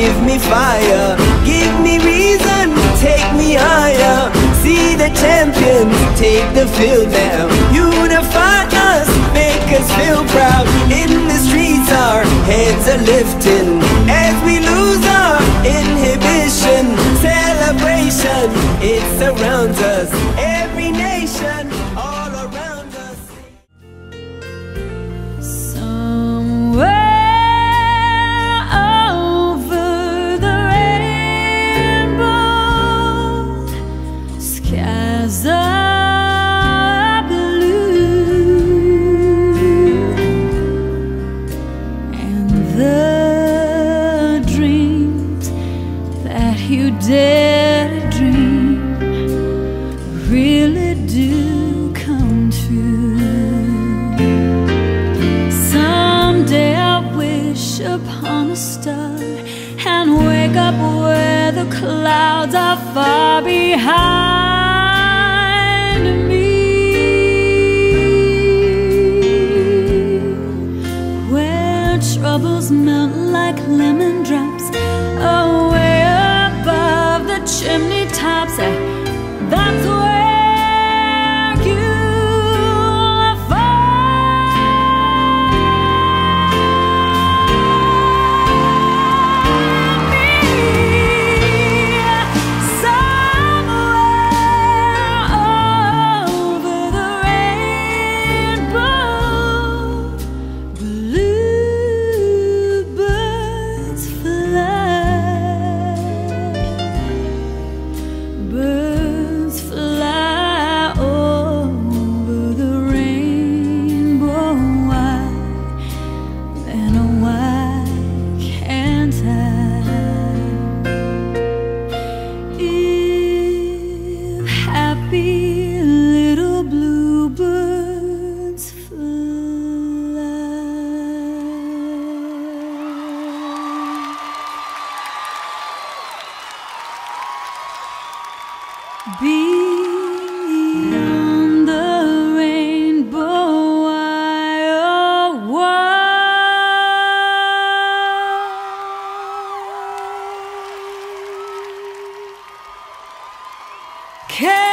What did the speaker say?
give me fire, give me reason, take me higher. See the champions take the field now. Unify us, make us feel proud. In the streets our heads are lifting as we lose our inhibition. Celebration, it surrounds us, every nation all around us. Somewhere over the rainbow, skies are blue, and the dreams that you dare to dream really do come true. Someday I wish upon a star and wake up where the clouds are far behind me, where troubles melt like lemon drops away above the chimney tops. That's where you'll find me, somewhere over the rainbow. Bluebirds fly, birds fly over the rainbow. Why, then why can't I? If happy little bluebirds fly. Beyond the rainbow, why, oh, why